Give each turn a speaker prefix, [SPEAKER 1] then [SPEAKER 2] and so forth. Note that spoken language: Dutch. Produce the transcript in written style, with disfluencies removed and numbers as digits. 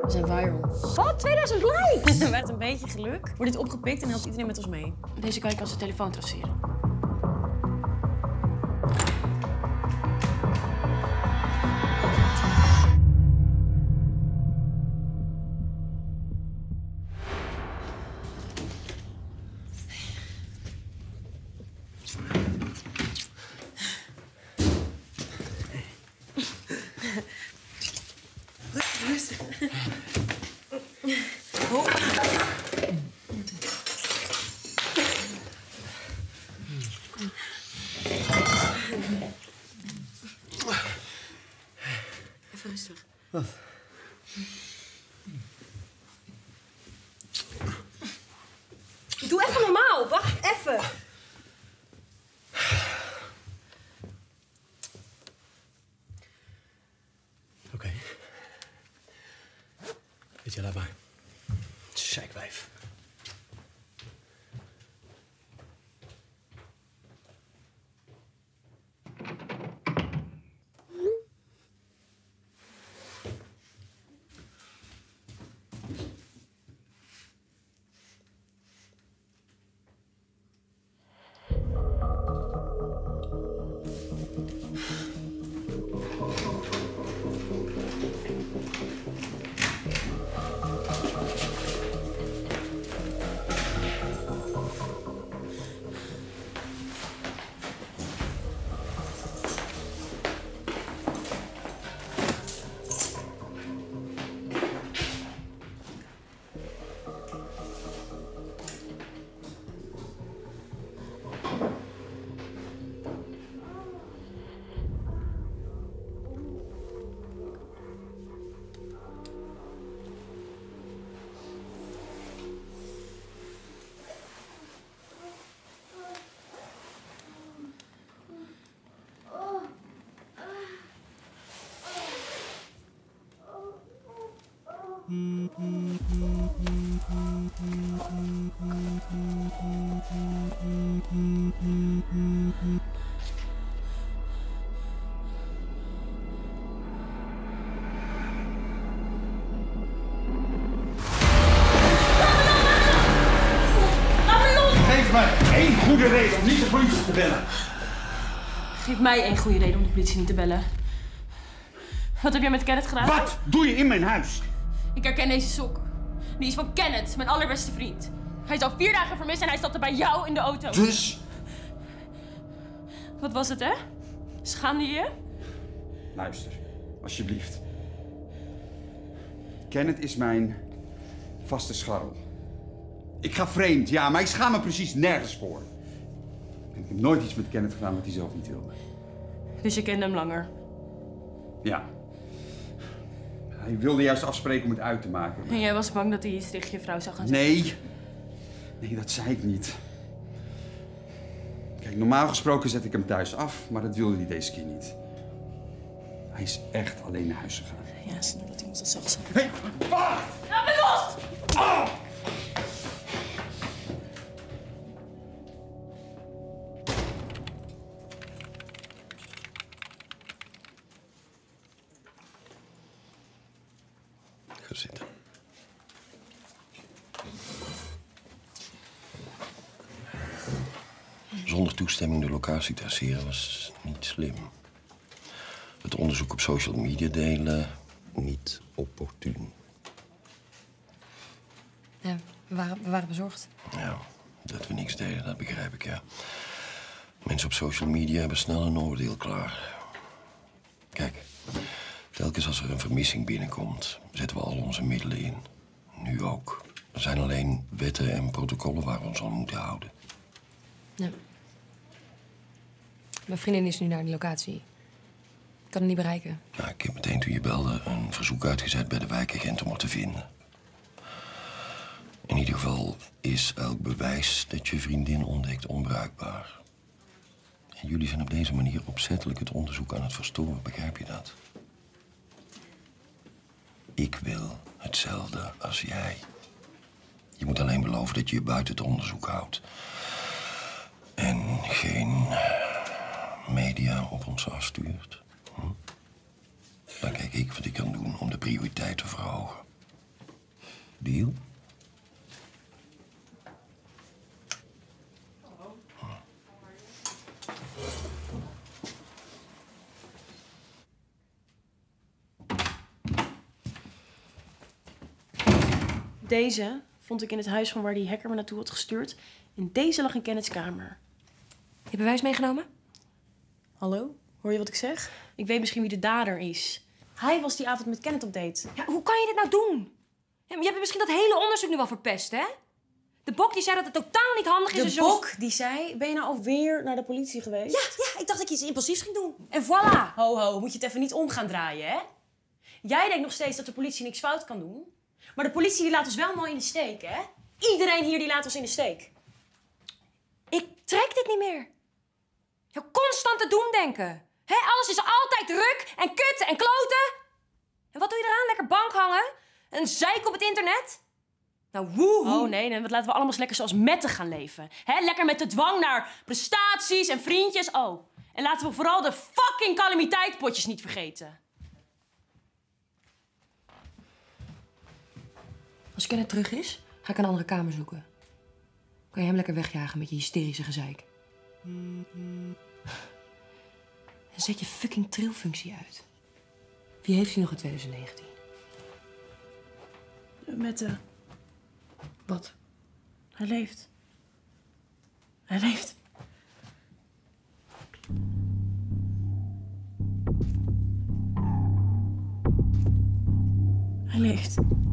[SPEAKER 1] We zijn viral.
[SPEAKER 2] Wat? 2000 likes?
[SPEAKER 1] Met een beetje geluk wordt dit opgepikt en helpt iedereen met ons mee. Deze kan je als de telefoon traceren. Even rustig.
[SPEAKER 3] Wat?
[SPEAKER 2] Doe even normaal. Wacht even.
[SPEAKER 3] Oké. Weet je, laat maar. Zeikwijf.
[SPEAKER 4] Geef mij één goede reden om niet de politie te bellen.
[SPEAKER 1] Geef mij één goede reden om de politie niet te bellen. Wat heb jij met Kenneth gedaan?
[SPEAKER 4] Wat doe je in mijn huis?
[SPEAKER 1] Ik herken deze sok. Die is van Kenneth, mijn allerbeste vriend. Hij is al 4 dagen vermist en hij stapte bij jou in de auto.
[SPEAKER 4] Dus?
[SPEAKER 1] Wat was het, hè? Schaamde je je?
[SPEAKER 4] Luister, alsjeblieft. Kenneth is mijn vaste scharrel. Ik ga vreemd, ja, maar ik schaam me precies nergens voor. En ik heb nooit iets met Kenneth gedaan wat hij zelf niet wilde.
[SPEAKER 1] Dus je kende hem langer?
[SPEAKER 4] Ja. Hij wilde juist afspreken om het uit te maken.
[SPEAKER 1] En jij was bang dat hij iets tegen je vrouw zou gaan zeggen?
[SPEAKER 4] Nee. Nee, dat zei ik niet. Kijk, normaal gesproken zet ik hem thuis af, maar dat wilde hij deze keer niet. Hij is echt alleen naar huis gegaan.
[SPEAKER 1] Ja, snap dat hij ons dat zag zeggen.
[SPEAKER 4] Hé, hey, wacht!
[SPEAKER 1] Laat me los!
[SPEAKER 4] Oh!
[SPEAKER 3] Ga zitten. Zonder toestemming de locatie traceren was niet slim. Het onderzoek op social media delen, niet opportun.
[SPEAKER 2] Ja, we waren bezorgd.
[SPEAKER 3] Ja, dat we niks deden, dat begrijp ik, ja. Mensen op social media hebben snel een oordeel klaar. Kijk, telkens als er een vermissing binnenkomt, zetten we al onze middelen in. Nu ook. Er zijn alleen wetten en protocollen waar we ons aan moeten houden.
[SPEAKER 2] Ja. Mijn vriendin is nu naar die locatie. Ik kan haar niet bereiken.
[SPEAKER 3] Nou, ik heb meteen toen je belde een verzoek uitgezet bij de wijkagent om haar te vinden. In ieder geval is elk bewijs dat je vriendin ontdekt onbruikbaar. En jullie zijn op deze manier opzettelijk het onderzoek aan het verstoren, begrijp je dat? Ik wil hetzelfde als jij. Je moet alleen beloven dat je je buiten het onderzoek houdt. En geen media op ons afstuurt. Dan kijk ik wat ik kan doen om de prioriteit te verhogen. deal?
[SPEAKER 1] Deze vond ik in het huis van waar die hacker me naartoe had gestuurd. En deze lag in Kenneth's kamer.
[SPEAKER 2] Heb je bewijs meegenomen?
[SPEAKER 1] Hallo? Hoor je wat ik zeg? Ik weet misschien wie de dader is. Hij was die avond met Kenneth op date.
[SPEAKER 2] Ja, hoe kan je dit nou doen? Ja, maar je hebt misschien dat hele onderzoek nu wel verpest, hè? De bok die zei dat het totaal niet handig is.
[SPEAKER 1] De bok die zei, ben je nou alweer naar de politie geweest?
[SPEAKER 2] Ja, ik dacht dat ik iets impulsiefs ging doen. En voilà!
[SPEAKER 1] Ho, moet je het even niet om gaan draaien, hè? Jij denkt nog steeds dat de politie niks fout kan doen. Maar de politie die laat ons wel mooi in de steek, hè? Iedereen hier die laat ons in de steek.
[SPEAKER 2] Ik trek dit niet meer. Ja, constant te doemdenken. Hè, alles is altijd ruk en kut en kloten. En wat doe je eraan? Lekker bank hangen? En zeik op het internet? Nou, woehoe.
[SPEAKER 1] Oh nee, wat laten we allemaal eens lekker zoals metten gaan leven. Hè? Lekker met de dwang naar prestaties en vriendjes. Oh, en laten we vooral de fucking calamiteitpotjes niet vergeten.
[SPEAKER 2] Als Kenneth terug is, ga ik een andere kamer zoeken. Kan je hem lekker wegjagen met je hysterische gezeik. En zet je fucking trilfunctie uit. Wie heeft hij nog in 2019?
[SPEAKER 1] Mette.
[SPEAKER 2] Wat?
[SPEAKER 1] Hij leeft. Hij leeft. Hij leeft.